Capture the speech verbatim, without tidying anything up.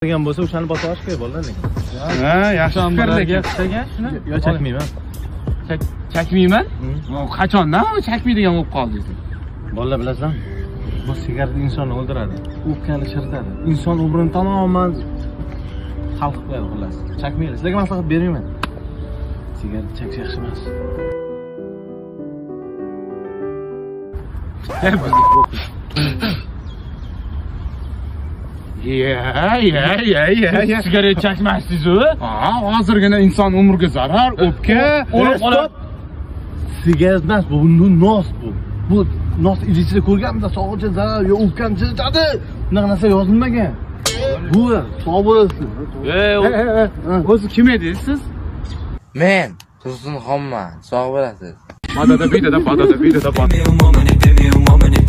degan bo'lsa o'shani bosib olish kerak bolalar. Ha, yaxshi fikr lekin. Chagan shuni? Yo, chakmayman. Chakmayman? Qachondan chakmaydigan bo'lib qoldingiz? Bolalar bilasizmi? Bu sigaret insonni o'ldiradi. O'pkani chiritadi. Inson umrini tamoman xalq qo'yadi xullas. Chakmaylik. Sizlarga maslahat bermayman. Sigaret chekish yaxshi emas. Ya, ya, ya, ya, ya. Sigaret chekmaysiz-ku? Ha, hozirgina inson umriga zarar, o'pka, o'lib qoladi. Sigaret emas, bu nos bu. Bu nos ichida ko'rganmisiz? Sog'lig'ga zarar, yo o'pkani chiritadi. Bunaqa narsa yozilmagan. Bu sog' bo'lasiz. Ey, o'zi kim edingiz siz? Men Tursunxonman, sog' bo'lasiz. Madada bidada, badada bidada, badada.